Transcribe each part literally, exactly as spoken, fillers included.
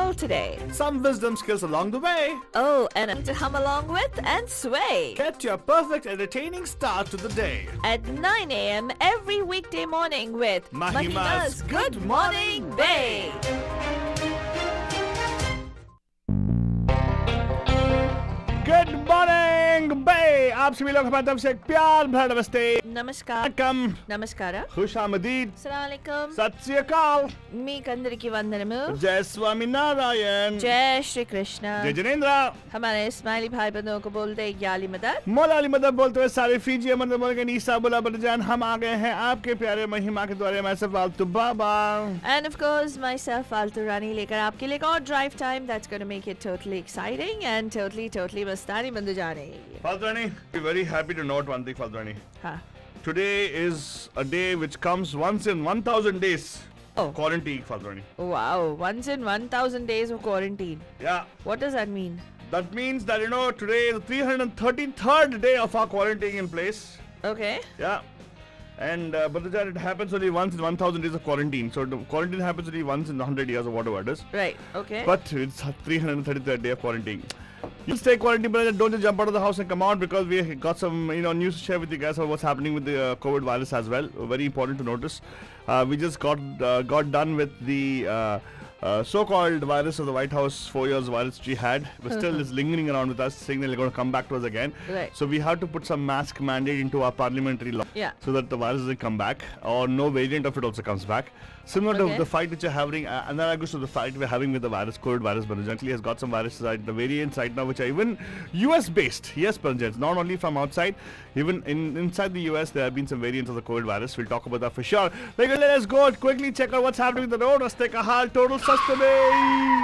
world today. Some wisdom skills along the way. Oh, and to hum along with and sway. Get your perfect entertaining start to the day. At nine a.m. every weekday morning with Mahima's Good Morning Bay. Good morning, Bay. आप सभी लोग हमारी तरफ से एक प्यार भरा नमस्ते. Namaskar. Welcome. Namaskara. खुशामदीद. Assalamualaikum. सत श्री अकाल. మీకు అందరికీ వందనము. जय स्वामी नारायण. जय श्री कृष्ण. जय जिनेंद्र. हमारे स्माइली भाई बंधुओं को बोलते हैं याली मदद. मौला अली मदद बोलते हुए सारे फीजी अमर बोल के नीसा बोला बदजान हम आ गए हैं आपके प्यारे महिमा के द्वारे. मैं सब फालतू बाबा. And of course myself फालतू रानी लेकर आपके लिए एक और drive time that's going to make it totally exciting and totally totally मस्तानी बंदू जाने. फालतू रानी, we're very happy to note one thing, फालतू रानी. हाँ. Today is a day which comes once in one thousand days. Oh. Quarantine, फालतू रानी. Wow, once in one thousand days of quarantine. Yeah. What does that mean? That means that, you know, today is the three hundred thirty-third day of our quarantine in place. Okay. Yeah. And, uh, but it happens only once in one thousand days of quarantine. So the quarantine happens only once in one hundred years or whatever it is. Right, okay. But it's three hundred thirty-third day of quarantine. You stay quarantined, but don't just jump out of the house and come out, because we got some, you know, news to share with you guys about what's happening with the uh, COVID virus as well. Very important to notice. Uh, we just got uh, got done with the uh, uh, so-called virus of the White House four years virus we had, but still is lingering around with us, saying that they're going to come back to us again. Right. So we have to put some mask mandate into our parliamentary law, yeah, so that the virus doesn't come back, or no variant of it also comes back. Similar okay. to the fight which you're having, uh, and then I goes to the fight we're having with the virus, COVID virus. Banjantli has got some viruses, right, the variants right now which are even U S based. Yes, Banjant, not only from outside, even in inside the U S there have been some variants of the COVID virus. We'll talk about that for sure. Like, let us go quickly check out what's happening with the road. Let's take a hard total sustenance.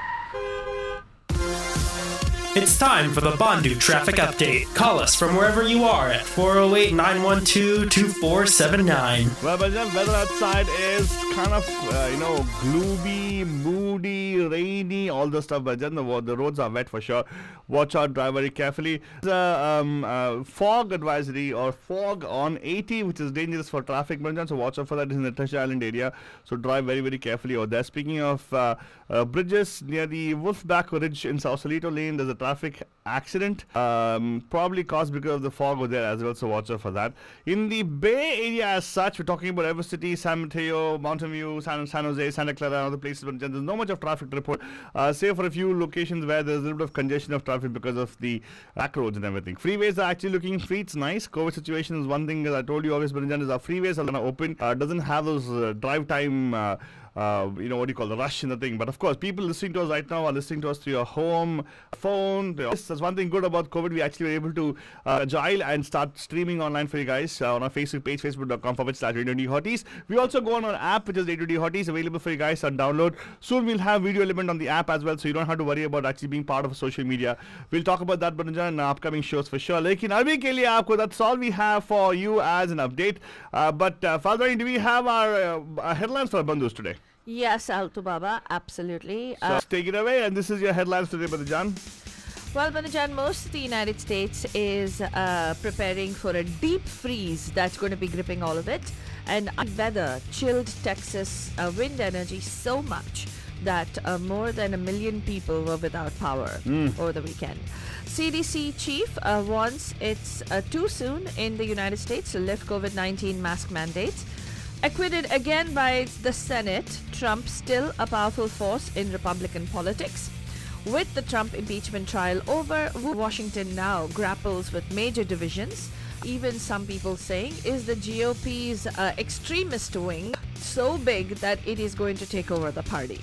It's time for the Bandu Traffic Update. Call us from wherever you are at four oh eight, nine one two, two four seven nine. Well, but the weather outside is kind of, uh, you know, gloomy, moody, rainy, all the stuff. But then the, the roads are wet for sure. Watch out, drive very carefully. There's a um, uh, fog advisory or fog on eighty, which is dangerous for traffic. So watch out for that in the Treasure Island area. So drive very, very carefully over there. Speaking of uh, uh, bridges, near the Wolfback Ridge in Sausalito Lane, there's a traffic accident, um, probably caused because of the fog over there as well, so watch out for that. In the Bay Area as such, we're talking about Ever City, San Mateo, Mountain View, San, San Jose, Santa Clara, and other places, but there's no much of traffic to report, uh, save for a few locations where there's a little bit of congestion of traffic because of the back roads and everything. Freeways are actually looking free, it's nice. COVID situation is one thing, as I told you always, but is our freeways are going to open, uh, doesn't have those uh, drive time uh, Uh, you know, what do you call the rush in the thing. But of course, people listening to us right now are listening to us through your home, phone. That's one thing good about COVID. We actually were able to uh, agile and start streaming online for you guys uh, on our Facebook page, facebook.com forward slash Radio D Hotties. We also go on our app, which is Radio D Hotties, available for you guys on download. Soon we'll have video element on the app as well, so you don't have to worry about actually being part of social media. We'll talk about that in upcoming shows for sure. Lekin abhi ke liye aapko, that's all we have for you as an update. Uh, but uh, Father, do we have our, uh, our headlines for our bandhus today? Yes, Altu Baba, absolutely. So uh, take it away, and this is your headlines today, Badajan. Well, Badajan, most of the United States is uh, preparing for a deep freeze that's going to be gripping all of it. And weather chilled Texas uh, wind energy so much that uh, more than a million people were without power mm. over the weekend. C D C chief uh, warns it's uh, too soon in the United States to lift COVID nineteen mask mandates. Acquitted again by the Senate, Trump still a powerful force in Republican politics. With the Trump impeachment trial over, Washington now grapples with major divisions. Even some people saying, is the G O P's uh, extremist wing so big that it is going to take over the party?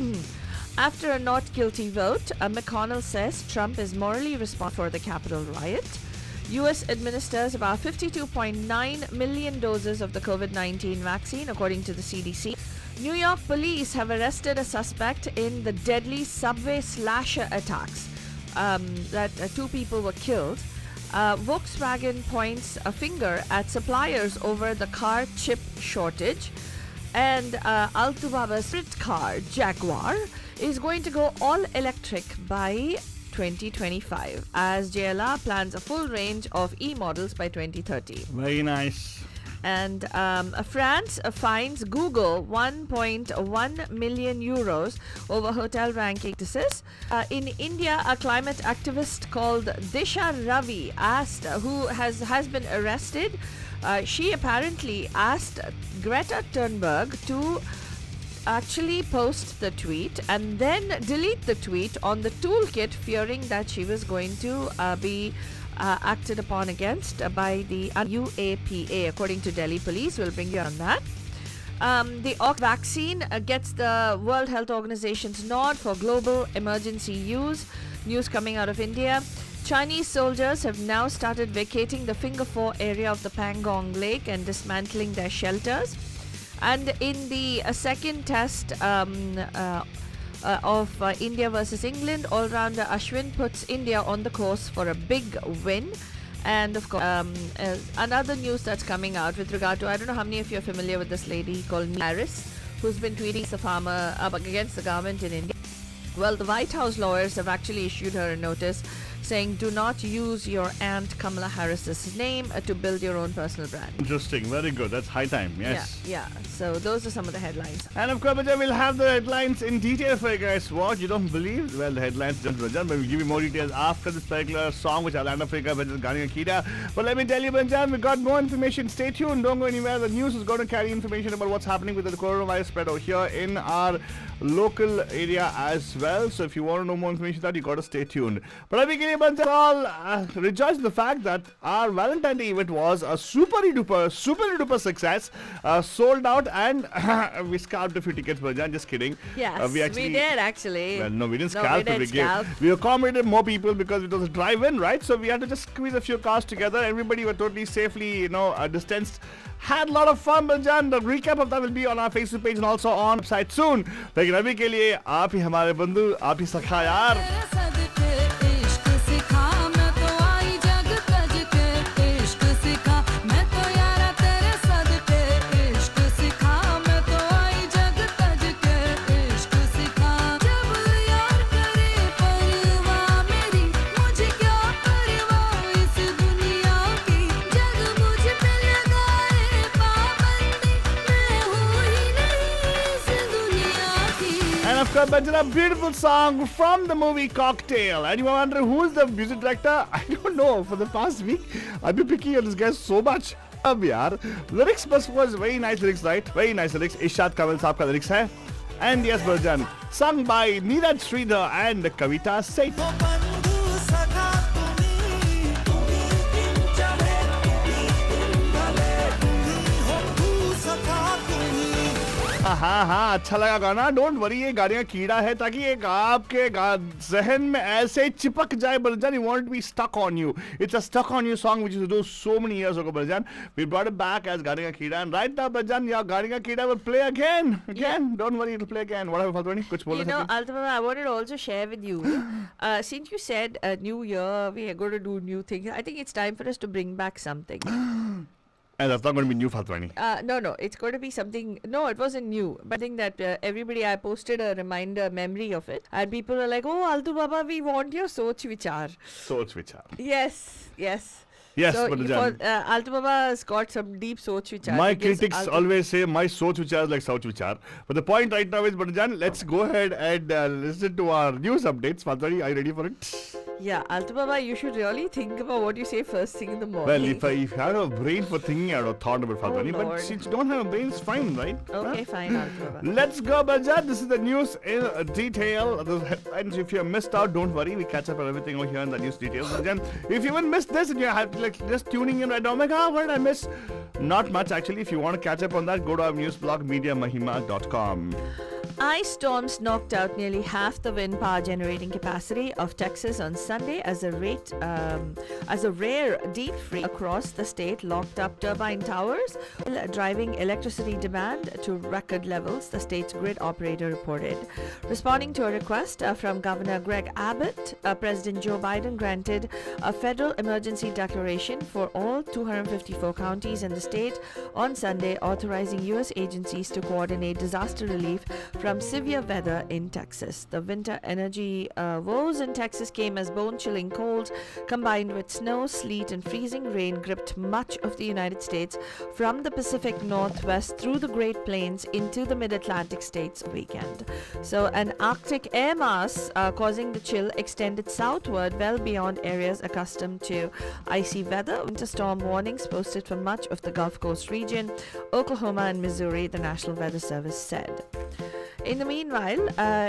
After a not guilty vote, uh, McConnell says Trump is morally responsible for the Capitol riot. U S administers about fifty-two point nine million doses of the COVID nineteen vaccine, according to the C D C. New York police have arrested a suspect in the deadly subway slasher attacks. Um, that uh, two people were killed. Uh, Volkswagen points a finger at suppliers over the car chip shortage. And uh, Altu Baba's sprint car, Jaguar, is going to go all electric by twenty twenty-five, as J L R plans a full range of e-models by twenty thirty. Very nice. And um, uh, France uh, fines Google one point one million euros over hotel ranking practices. Uh, in India, a climate activist called Disha Ravi asked, uh, who has, has been arrested. Uh, she apparently asked Greta Thunberg to actually post the tweet and then delete the tweet on the toolkit, fearing that she was going to uh, be uh, acted upon against uh, by the U A P A, according to Delhi police. We'll bring you on that. Um, the Ox vaccine uh, gets the World Health Organization's nod for global emergency use. News coming out of India. Chinese soldiers have now started vacating the Finger Four area of the Pangong Lake and dismantling their shelters. And in the uh, second test um, uh, uh, of uh, India versus England, all-rounder Ashwin puts India on the course for a big win. And of course, um, uh, another news that's coming out with regard to, I don't know how many of you are familiar with this lady called Neha Harris, who's been tweeting the farmer uh, against the government in India. Well, the White House lawyers have actually issued her a notice saying, do not use your aunt Kamala Harris's name uh, to build your own personal brand. Interesting. Very good. That's high time. Yes. Yeah, yeah. So those are some of the headlines. And of course, Bajan, we'll have the headlines in detail for you guys. What? You don't believe? Well, the headlines just Bajan, but we'll give you more details after this particular song, which I'll end up for you, which is Gani Akira. But let me tell you, Bajan, we got more information. Stay tuned. Don't go anywhere. The news is going to carry information about what's happening with the coronavirus spread over here in our local area as well. So if you want to know more information, that you got to stay tuned. But I begin, Bajan, all uh, rejoice in the fact that our Valentine Day event was a super duper, super duper success. Uh, sold out, and we scalped a few tickets, Bajan. Just kidding. Yes, uh, we, actually, we did actually. Well, no, we didn't no, scalp. We, didn't we, scalp. Gave, we accommodated more people because it was a drive-in, right? So we had to just squeeze a few cars together. Everybody were totally safely, you know, uh, distanced. Had a lot of fun, Bajan. The recap of that will be on our Facebook page and also on website soon. लेकिन अभी के लिए आप ही हमारे बंधु, आप ही सखा यार. But a beautiful song from the movie Cocktail. And you wonder who's the music director? I don't know. For the past week, I've been picking on this guy so much. Ab yaar. Lyrics was very nice lyrics, right? Very nice lyrics. Ishad Kamal saab ka lyrics hai. And yes, Bajan, sung by Neeraj Sridhar and Kavita Seth. हाँ हाँ अच्छा लगा गाना. Don't worry, ये गाड़ियाँ कीड़ा है ताकि एक आपके जहन में ऐसे चिपक जाए बलजान. You want to be stuck on you. It's a stuck on you song which is do so many years ago, Balajan. We brought it back as Garinga Kida, and right now, Balajan, yeah, Garinga Kida will play again. Again. Yeah. Don't worry, it'll play again. What have you Kuch bola You know, Altama, I wanted to also share with you. Uh, since you said uh, New Year, we are going to do new things. I think it's time for us to bring back something. And that's not going to be new, Fatwani. Uh, no, no, it's going to be something. No, it wasn't new. But I think that uh, everybody, I posted a reminder memory of it. And people were like, oh, Altu Baba, we want your Soch Vichar. Soch Vichar. Yes, yes. Yes, so but for, uh, Altu Baba has got some deep Soch Vichar. My critics Altu always say my Soch Vichar is like Soch Vichar. But the point right now is, Banajan, let's go ahead and uh, listen to our news updates. Fatwani, are you ready for it? Yeah, Altu Baba, you should really think about what you say first thing in the morning. Well, if I, if I had a brain for thinking, I would have thought about Fatwani. Oh, but since you don't have a brain, it's fine, right? Okay, huh? Fine, Altu Baba. Let's go, Banajan. This is the news in detail. The headlines, if you have missed out, don't worry. We catch up on everything over here in the news details. Banajan, if you even missed this and you're like, just tuning in right now, oh my God, what did I miss? Not much, actually. If you want to catch up on that, go to our news blog, media mahima dot com. Ice storms knocked out nearly half the wind power generating capacity of Texas on Sunday as a rate, um, as a rare deep freeze across the state locked up turbine towers, driving electricity demand to record levels, the state's grid operator reported. Responding to a request uh, from Governor Greg Abbott, uh, President Joe Biden granted a federal emergency declaration for all two hundred fifty-four counties in the state on Sunday, authorizing U S agencies to coordinate disaster relief from from severe weather in Texas. The winter energy uh, woes in Texas came as bone-chilling cold combined with snow, sleet, and freezing rain gripped much of the United States from the Pacific Northwest through the Great Plains into the mid-Atlantic states weekend. So an Arctic air mass uh, causing the chill extended southward well beyond areas accustomed to icy weather. Winter storm warnings posted for much of the Gulf Coast region, Oklahoma and Missouri, the National Weather Service said. In the meanwhile, uh,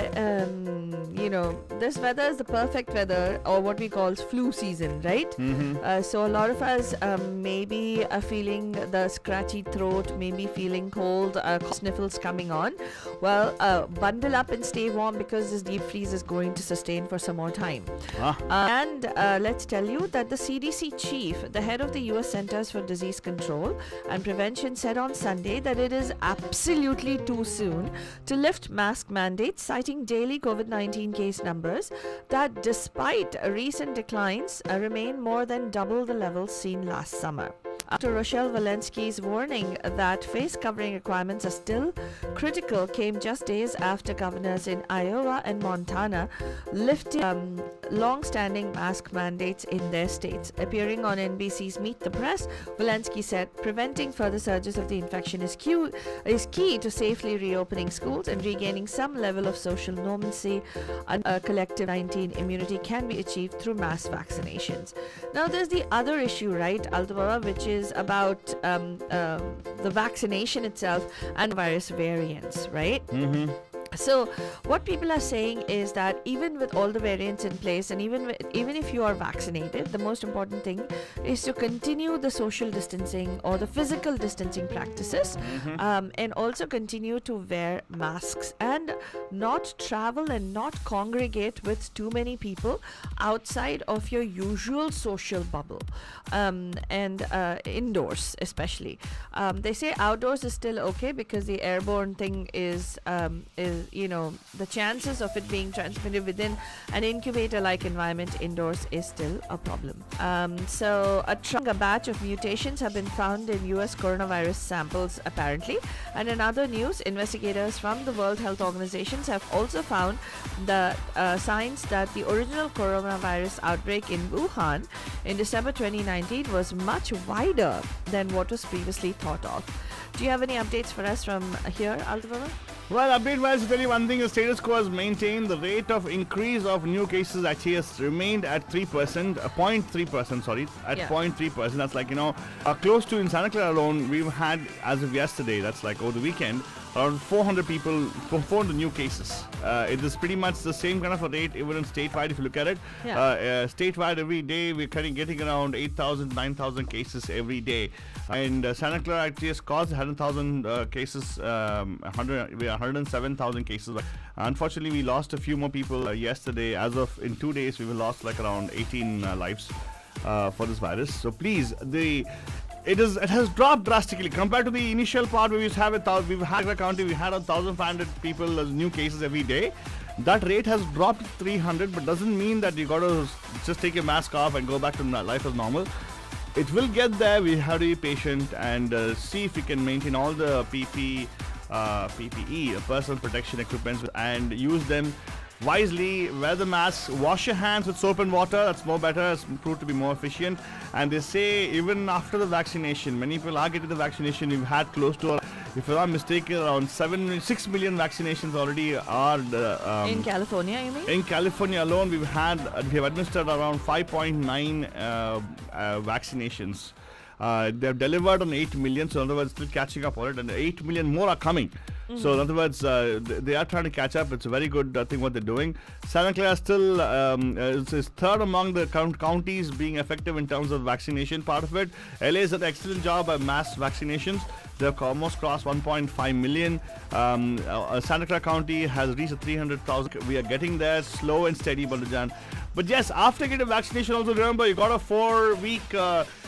um, you know, this weather is the perfect weather, or what we call flu season, right? Mm-hmm. Uh, so a lot of us um, maybe are feeling the scratchy throat, maybe feeling cold, uh, sniffles coming on. Well, uh, bundle up and stay warm because this deep freeze is going to sustain for some more time. Ah. Uh, and uh, let's tell you that the C D C chief, the head of the U S Centers for Disease Control and Prevention, said on Sunday that it is absolutely too soon to lift mask mandates, citing daily COVID nineteen case numbers that, despite recent declines, uh, remain more than double the levels seen last summer. After Rochelle Walensky's warning that face covering requirements are still critical came just days after governors in Iowa and Montana lifted um, long-standing mask mandates in their states. Appearing on N B C's Meet the Press, Walensky said preventing further surges of the infection is key, is key to safely reopening schools and regaining some level of social normalcy. And a collective nineteen immunity can be achieved through mass vaccinations. Now there's the other issue, right, Altavara, which is about um, uh, the vaccination itself and virus variants, right? Mm-hmm. So what people are saying is that even with all the variants in place, and even with, even if you are vaccinated, the most important thing is to continue the social distancing or the physical distancing practices, Mm-hmm. um, and also continue to wear masks and not travel and not congregate with too many people outside of your usual social bubble, um, and uh, indoors especially. Um, they say outdoors is still okay because the airborne thing is um, is you know, the chances of it being transmitted within an incubator-like environment indoors is still a problem. Um, so a, tr- a batch of mutations have been found in U S coronavirus samples apparently. And in other news, investigators from the World Health Organizations have also found the uh, signs that the original coronavirus outbreak in Wuhan in December twenty nineteen was much wider than what was previously thought of. Do you have any updates for us from here, Altavara? Well, update-wise, to tell you one thing, the status quo has maintained. The rate of increase of new cases actually has remained at three percent, uh, zero point three percent, sorry, at Yeah. zero point three percent. That's like, you know, uh, close to in Santa Clara alone, we've had, as of yesterday, that's like over the weekend, around four hundred people, four hundred new cases. Uh, it is pretty much the same kind of a rate even in statewide if you look at it. Yeah. Uh, uh, statewide every day, we're kind of getting around eight thousand, nine thousand cases every day. And uh, Santa Clara actually has caused one hundred thousand uh, cases, um, one hundred, we are one hundred seven thousand cases. Unfortunately, we lost a few more people uh, yesterday. As of in two days, we lost like around eighteen uh, lives uh, for this virus. So please, the it is it has dropped drastically compared to the initial part. We used to have a thousand. We've had a county. We had a thousand five hundred people as new cases every day. That rate has dropped to three hundred, but doesn't mean that you got to just take your mask off and go back to life as normal. It will get there. We have to be patient and uh, see if we can maintain all the P P, uh, P P E, uh, personal protection equipment, and use them wisely. Wear the mask, wash your hands with soap and water. That's more better. It's proved to be more efficient. And they say even after the vaccination, many people are getting the vaccination. We've had close to, if I'm not mistaken, around seven, six million vaccinations already are uh, um, In California, you mean? in California alone. We've had uh, we have administered around five point nine uh, uh, vaccinations. Uh, they've delivered on eight million, so in other words, still catching up on it, and eight million more are coming. Mm-hmm. So in other words, uh, th- they are trying to catch up. It's a very good uh, thing what they're doing. Santa Clara still um, uh, is, is third among the count- counties being effective in terms of vaccination part of it. L A has done an excellent job at mass vaccinations. They've almost crossed one point five million. Um, uh, Santa Clara County has reached three hundred thousand. We are getting there, slow and steady, Baldujan. But yes, after getting vaccination, also remember you got a four-week uh,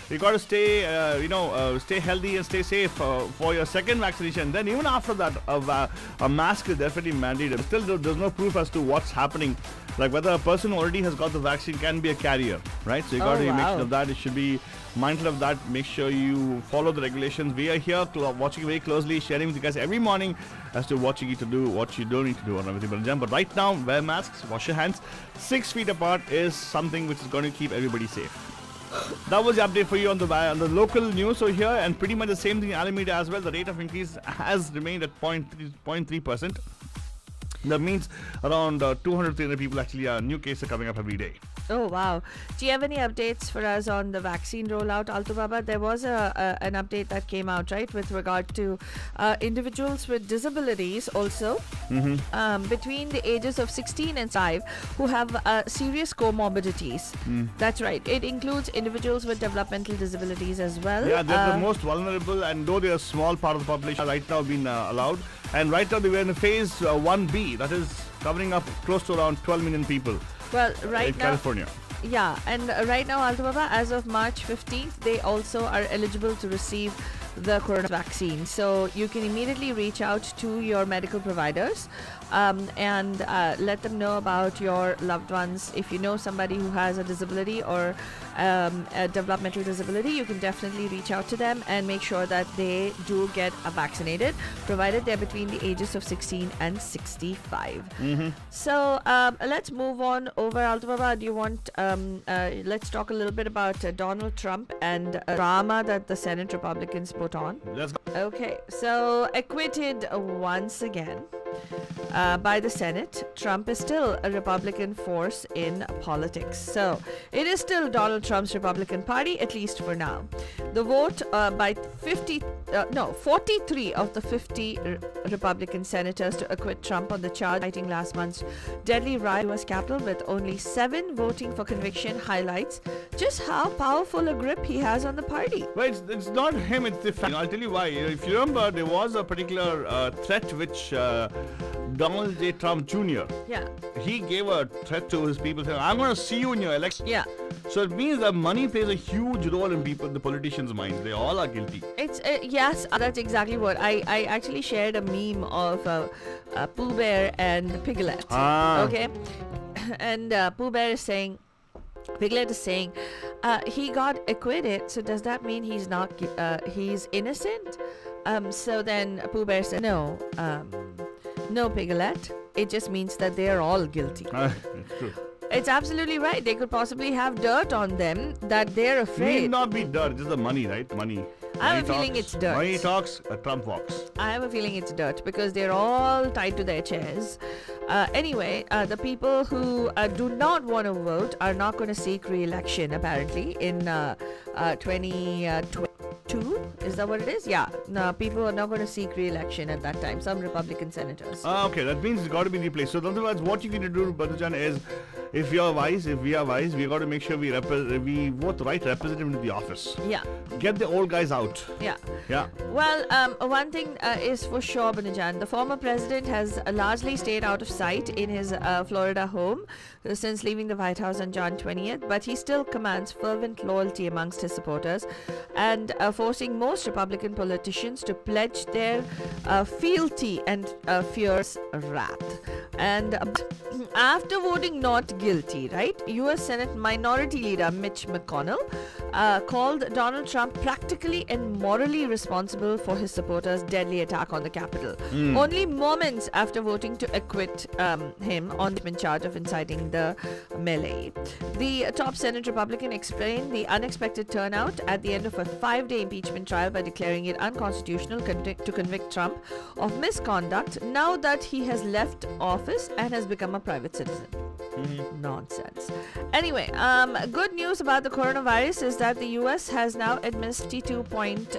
You got to stay, uh, you know, uh, stay healthy and stay safe uh, for your second vaccination. Then even after that, a, va- a mask is definitely mandated. Still, there- there's no proof as to what's happening, like whether a person who already has got the vaccine can be a carrier, right? So you got Oh, to make wow. sure of that. It should be mindful of that. Make sure you follow the regulations. We are here clo- watching very closely, sharing with you guys every morning as to what you need to do, what you don't need to do, and everything. But but right now, wear masks, wash your hands. Six feet apart is something which is going to keep everybody safe. That was the update for you on the on the local news over here, and pretty much the same thing in Alameda as well. The rate of increase has remained at zero point three percent. That means around uh, two hundred, three hundred people actually are new cases are coming up every day. Oh, wow. Do you have any updates for us on the vaccine rollout, Altu Baba? There was a, a an update that came out, right, with regard to uh, individuals with disabilities also Mm-hmm. um, between the ages of sixteen and five who have uh, serious comorbidities. Mm. That's right. It includes individuals with developmental disabilities as well. Yeah, they're Uh, the most vulnerable, and though they're a small part of the population, right now been uh, allowed. And right now they were in phase uh, one B, that is covering up close to around twelve million people well, right in now. California. Yeah, and uh, right now, Altu Baba, as of March fifteenth, they also are eligible to receive the corona vaccine. So you can immediately reach out to your medical providers um, and uh, let them know about your loved ones. If you know somebody who has a disability or um, a developmental disability, you can definitely reach out to them and make sure that they do get uh, vaccinated, provided they're between the ages of sixteen and sixty-five. Mm-hmm. So um, let's move on over. Altu Baba, do you want, um, uh, let's talk a little bit about uh, Donald Trump and uh, drama that the Senate Republicans put on. Let's go. Okay, so acquitted uh, once again uh, by the Senate, Trump is still a Republican force in politics. So it is still Donald Trump's Republican Party, at least for now. The vote uh, by fifty, uh, no, forty-three of the fifty r- Republican senators to acquit Trump on the charge citing last month's deadly riot in U S Capitol, with only seven voting for conviction, highlights just how powerful a grip he has on the party. Well, it's, it's not him, it's the family. I'll tell you why. If you remember, there was a particular uh, threat which uh, Donald J. Trump Junior Yeah, he gave a threat to his people saying, I'm going to see you in your election. yeah. So it means that money plays a huge role in people, the politicians' minds. They all are guilty. It's uh, yes, uh, that's exactly what I I actually shared a meme of uh, uh, Pooh Bear and Piglet. Ah. Okay, and uh, Pooh Bear is saying, Piglet is saying, uh, he got acquitted. So does that mean he's not gui- uh, he's innocent? Um, so then Pooh Bear said, no, um, no, Piglet. It just means that they are all guilty. Ah, it's true. It's absolutely right. They could possibly have dirt on them that they're Need afraid. not be dirt, just the money, right? Money. I have Money a feeling talks. it's dirt. Money talks, uh, Trump walks. I have a feeling it's dirt because they're all tied to their chairs. Uh, anyway, uh, the people who uh, do not want to vote are not going to seek re-election apparently in uh, uh, twenty twenty-two. Is that what it is? Yeah. No, people are not going to seek re-election at that time. Some Republican senators. Ah, okay, that means it's got to be replaced. So, in other words, what you need to do, Badhujan, is if you're wise, if we are wise, we got to make sure we rep- we vote the right representative into the office. Yeah. Get the old guys out. Yeah. Yeah. Well, um, one thing uh, is for sure, Banajan. The former president has uh, largely stayed out of sight in his uh, Florida home uh, since leaving the White House on June twentieth, but he still commands fervent loyalty amongst his supporters and uh, forcing most Republican politicians to pledge their uh, fealty and uh, fierce wrath. And uh, after voting not guilty, right, U S Senate Minority Leader Mitch McConnell uh, called Donald Trump practically and morally responsible for his supporters' deadly attack on the Capitol. Mm. Only moments after voting to acquit um, him on the charge of inciting the melee. The top Senate Republican explained the unexpected turnout at the end of a five-day impeachment trial by declaring it unconstitutional convic- to convict Trump of misconduct now that he has left office and has become a private citizen. Nonsense. Anyway, um, good news about the coronavirus is that the U S has now administered two point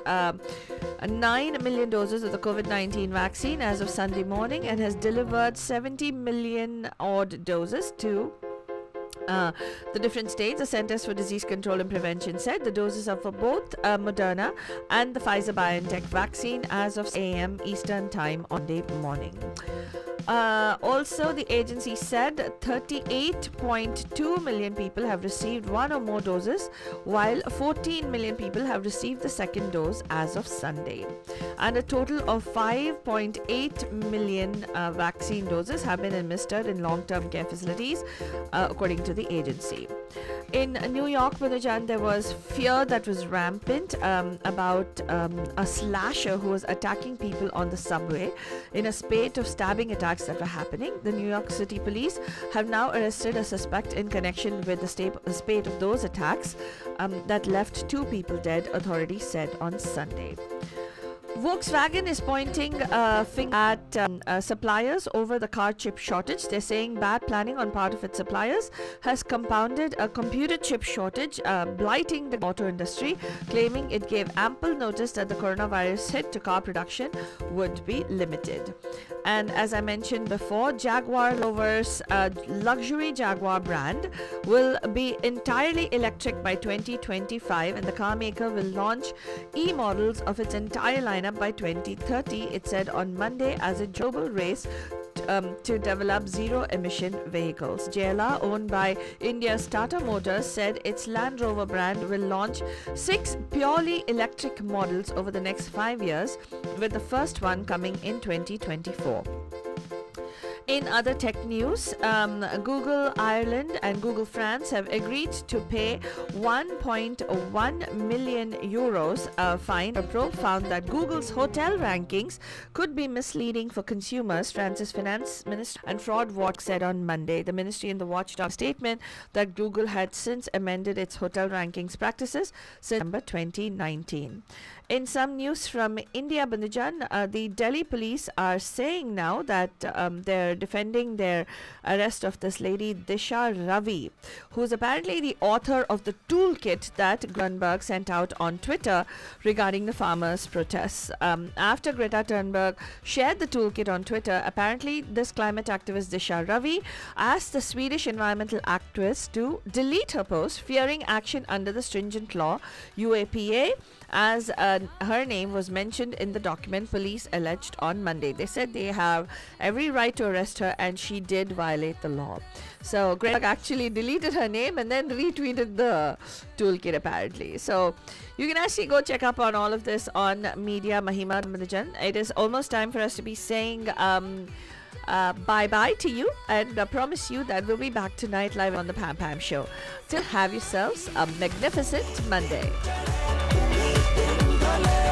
nine million doses of the COVID nineteen vaccine as of Sunday morning and has delivered seventy million odd doses to Uh, the different states. The Centers for Disease Control and Prevention said the doses are for both uh, Moderna and the Pfizer BioNTech vaccine as of a m Eastern Time on Monday morning. Uh, also, the agency said thirty-eight point two million people have received one or more doses, while fourteen million people have received the second dose as of Sunday. And a total of five point eight million uh, vaccine doses have been administered in long-term care facilities, uh, according to the agency. In New York, Punajan, there was fear that was rampant um, about um, a slasher who was attacking people on the subway in a spate of stabbing attacks that were happening. The New York City police have now arrested a suspect in connection with the sta- spate of those attacks um, that left two people dead, authorities said on Sunday. Volkswagen is pointing a finger at um, uh, suppliers over the car chip shortage. They're saying bad planning on part of its suppliers has compounded a computer chip shortage, uh, blighting the auto industry, claiming it gave ample notice that the coronavirus hit to car production would be limited. And as I mentioned before, Jaguar Lover's uh, luxury Jaguar brand will be entirely electric by twenty twenty-five, and the car maker will launch e-models of its entire lineup by twenty thirty, it said on Monday, as a global race um, to develop zero-emission vehicles. J L R, owned by India's Tata Motors, said its Land Rover brand will launch six purely electric models over the next five years, with the first one coming in twenty twenty-four. In other tech news, um, Google Ireland and Google France have agreed to pay one point one million euros a fine. A probe found that Google's hotel rankings could be misleading for consumers, France's finance minister and fraud watch said on Monday. The ministry in the watchdog statement that Google had since amended its hotel rankings practices since December twenty nineteen. In some news from India, Bandujan, uh, the Delhi police are saying now that um, they're defending their arrest of this lady Disha Ravi, who's apparently the author of the toolkit that Thunberg sent out on Twitter regarding the farmers' protests. Um, after Greta Thunberg shared the toolkit on Twitter, apparently this climate activist Disha Ravi asked the Swedish environmental activist to delete her post, fearing action under the stringent law U A P A, as uh, her name was mentioned in the document, police alleged on Monday. They said they have every right to arrest her and she did violate the law. So Greg actually deleted her name and then retweeted the toolkit apparently. So you can actually go check up on all of this on Media Mahima Manajan. It is almost time for us to be saying um, uh, bye-bye to you, and I promise you that we'll be back tonight live on the Pam Pam Show. Till have yourselves a magnificent Monday.